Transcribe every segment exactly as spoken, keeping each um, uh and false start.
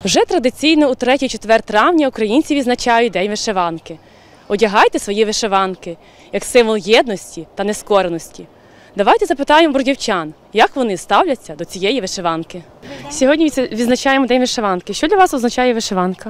Вже традиційно у третє-четверте травня українці відзначають День вишиванки. Одягайте свої вишиванки, як символ єдності та нескореності. Давайте запитаємо бродівчан, як вони ставляться до цієї вишиванки. Сьогодні відзначаємо День вишиванки. Що для вас означає вишиванка?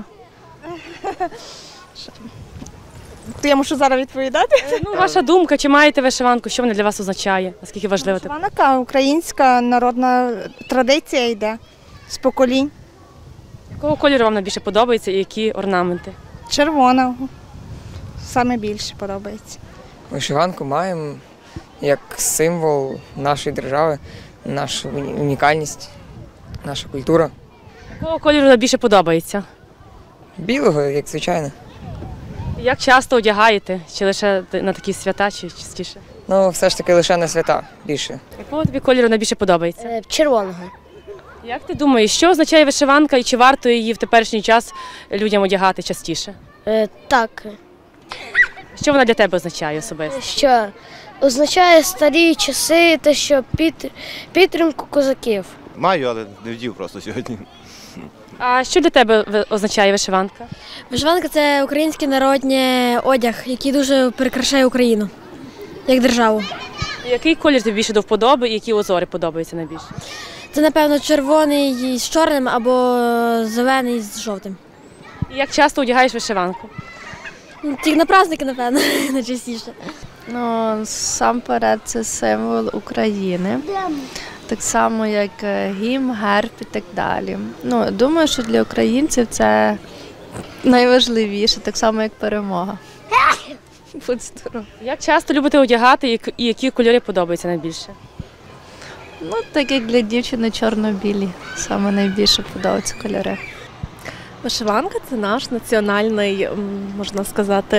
То я мушу зараз відповідати? Ну, ваша думка, чи маєте вишиванку, що вона для вас означає? Наскільки важливо? Вишиванка – українська народна традиція йде з поколінь. Якого кольору вам найбільше подобається і які орнаменти? Червона. Саме більше подобається. Вишиванку маємо як символ нашої держави, наша унікальність, наша культура. Якого кольору найбільше подобається? Білого, як звичайно. Як часто одягаєте? Чи лише на такі свята, чи частіше? Ну, все ж таки лише на свята більше. Якого тобі кольору найбільше подобається? Червоного. Як ти думаєш, що означає вишиванка і чи варто її в теперішній час людям одягати частіше? Е, так, Що вона для тебе означає особисто? що означає старі часи, те, що під, підтримку козаків. Маю, але не вдів просто сьогодні. А що для тебе ви- означає вишиванка? Вишиванка – це український народний одяг, який дуже прикрашає Україну як державу. Який колір тобі більше до вподоби і які узори подобаються найбільше? Це, напевно, червоний з чорним або зелений з жовтим. І як часто одягаєш вишиванку? Ну, тільки на праздники, напевно, найчастіше. Ну, насамперед це символ України, так само як гімн, герб і так далі. Ну, думаю, що для українців це найважливіше, так само як перемога. Будь здоров. Як часто любите одягати і і які кольори подобаються найбільше? Ну, так як для дівчини чорно-білі, саме найбільше подобаються кольори. Вишиванка – це наш національний, м, можна сказати,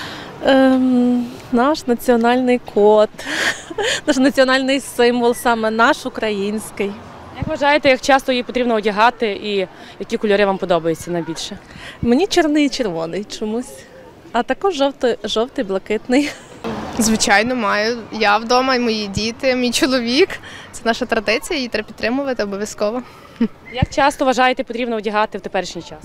ем, наш національний код, наш національний символ, саме наш український. Як вважаєте, як часто її потрібно одягати і які кольори вам подобаються найбільше? Мені чорний і червоний чомусь, а також жовтий, жовтий, блакитний. Звичайно, маю. Я вдома, і мої діти, мій чоловік. Це наша традиція, її треба підтримувати обов'язково. Як часто вважаєте потрібно одягати в теперішній час?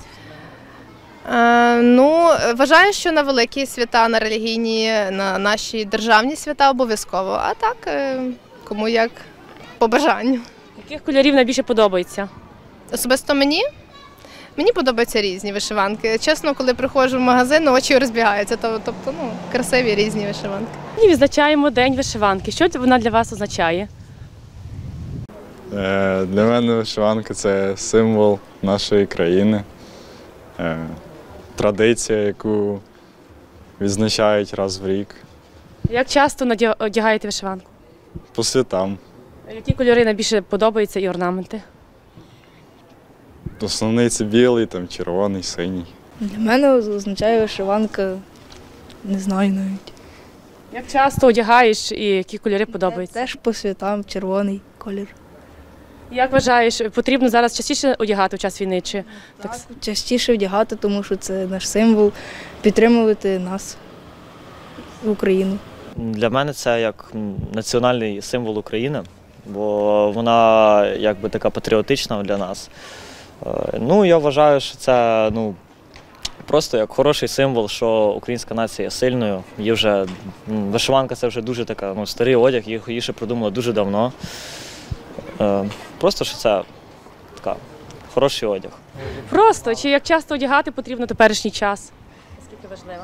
Е, ну, вважаю, що на великі свята, на релігійні, на наші державні свята обов'язково. А так, е, кому як по бажанню. Яких кольорів найбільше подобається? Особисто мені? Мені подобаються різні вишиванки. Чесно, коли приходжу в магазин, очі розбігаються. Тобто, ну, красиві різні вишиванки. Сьогодні відзначаємо День вишиванки. Що вона для вас означає? Е, Для мене вишиванка – це символ нашої країни, е, традиція, яку відзначають раз в рік, Як часто надя- одягаєте вишиванку? по святам. Які кольори найбільше подобаються і орнаменти? Основний – це білий, там, червоний, синій. Для мене означає вишиванка, не знаю навіть. Як часто одягаєш і які кольори подобаються? Теж по святам червоний колір. Як вважаєш, потрібно зараз частіше одягати в час війни? Чи так? Так, частіше вдягати, тому що це наш символ, підтримувати нас, Україну. Для мене це як національний символ України, бо вона якби така патріотична для нас. Е, Ну, я вважаю, що це ну, просто як хороший символ, що українська нація є сильною. Її вже, м, вишиванка – це вже дуже така, ну, старий одяг, їх її ще придумали дуже давно. Е, Просто, що це така, хороший одяг. Просто, чи як часто одягати потрібно в теперішній час? Наскільки важливо?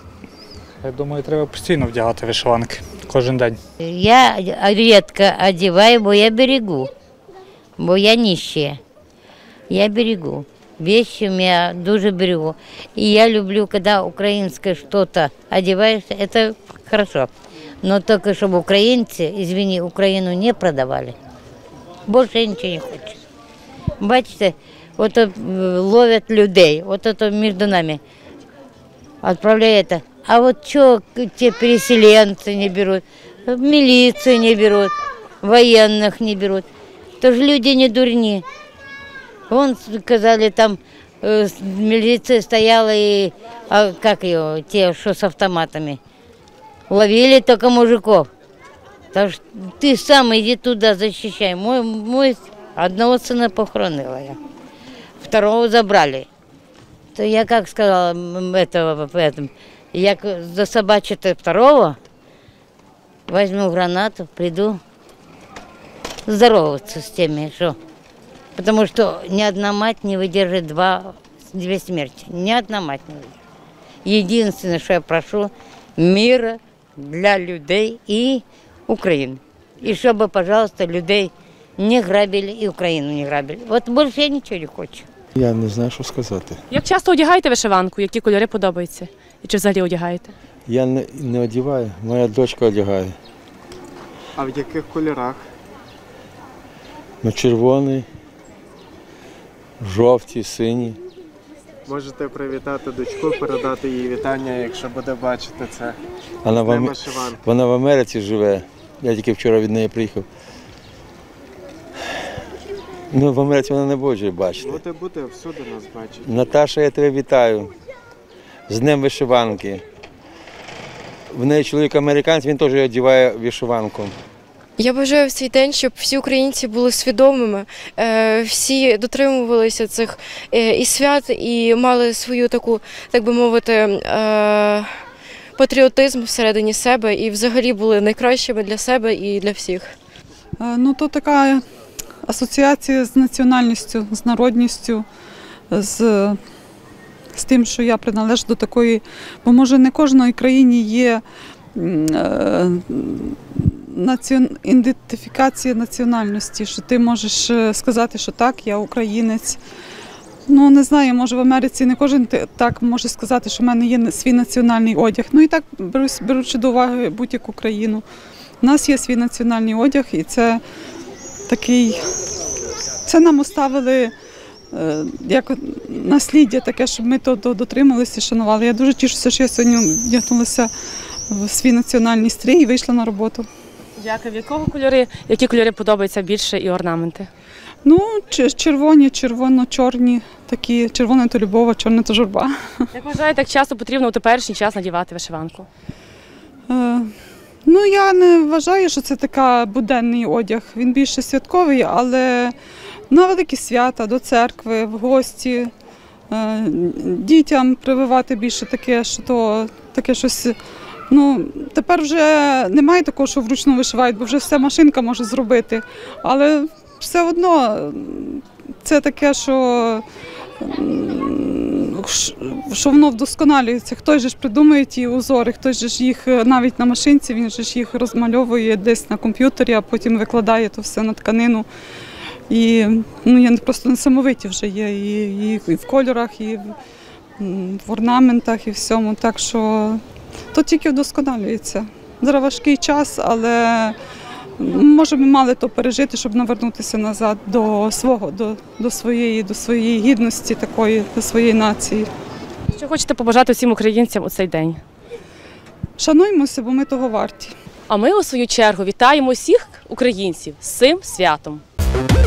Я думаю, треба постійно вдягати вишиванки, кожен день. Я рідко одягаю, бо я берегу, бо я нищая. Я берегу. Вещи у меня дуже берегу. И я люблю, когда украинское что-то одеваешь, это хорошо. Но только чтобы украинцы, извини, Украину не продавали. Больше я ничего не хочу. Бачите, вот э, ловят людей, вот это между нами. Отправляй это. А вот что те переселенцы не берут, милицию не берут, военных не берут. То же люди не дурни. Вон сказали, там э, милиция стояла и, а, как ее, те, что с автоматами. Ловили только мужиков. Так что ты сам иди туда, защищай. Мой, мой одного сына похоронила я. второго забрали. То я как сказала, этого, этом, я засобачу второго, возьму гранату, приду здороваться с теми, что. Потому что ни одна мать не выдержит два, две смерти. Ни одна мать не выдержит. Единственное, что я прошу, мира для людей и Украины. И чтобы, пожалуйста, людей не грабили і Україну не грабили. От більше я нічого не хочу. Я не знаю, що сказати. Як часто одягаєте вишиванку? Які кольори подобаються? І чи взагалі одягаєте? Я не, не одягаю, моя дочка одягає. А в яких кольорах? Ну, червоний, жовті, сині. Можете привітати дочку, передати їй вітання, якщо буде бачити це. Вона в, Ам... Вона в Америці живе. Я тільки вчора від неї приїхав. Ну, в Америці вона не буде бачити. Буде, буде, всюди нас бачить. Наташа, я тебе вітаю. З Днем вишиванки. В неї чоловік американець, він теж одягає вишиванку. Я бажаю в цей день, щоб всі українці були свідомими, всі дотримувалися цих і свят, і мали свою таку, так би мовити, патріотизм всередині себе, і взагалі були найкращими для себе і для всіх. Ну, то така асоціація з національністю, з народністю, з, з тим, що я приналежу до такої, бо може не кожної країні є е, націон, ідентифікація національності, що ти можеш сказати, що так, я українець. Ну, не знаю, може в Америці не кожен так може сказати, що в мене є свій національний одяг. Ну і так, беручи до уваги будь-яку країну. У нас є свій національний одяг, і це такий, це нам оставили як насліддя таке, щоб ми то дотрималися і шанували. Я дуже тішуся, що я сьогодні вдягнулася в свій національний стрій і вийшла на роботу. Дякую. Якого кольори, які кольори подобаються більше і орнаменти? Ну, червоні, червоно-чорні, такі, червоне то любов, а чорне то журба. Як вважаєте, як часто потрібно у теперішній час надівати вишиванку? Е, ну, я не вважаю, що це така буденний одяг. Він більше святковий, але на великі свята, до церкви, в гості, е, дітям прививати більше таке, що то, таке щось. Ну, тепер вже немає такого, що вручну вишивають, бо вже все машинка може зробити. Але все одно це таке, що, що воно вдосконалюється. Хтось же ж придумує ті узори, хтось же ж їх навіть на машинці, він же ж їх розмальовує десь на комп'ютері, а потім викладає то все на тканину. І ну, я просто несамовиті вже є і, і, і в кольорах, і в, в орнаментах, і всьому. Так що то тільки вдосконалюється. Зараз важкий час, але може ми мали то пережити, щоб навернутися назад до свого, до, до своєї, до своєї гідності такої, до своєї нації. Що хочете побажати всім українцям у цей день? Шануймося, бо ми того варті. А ми, у свою чергу, вітаємо всіх українців з цим святом.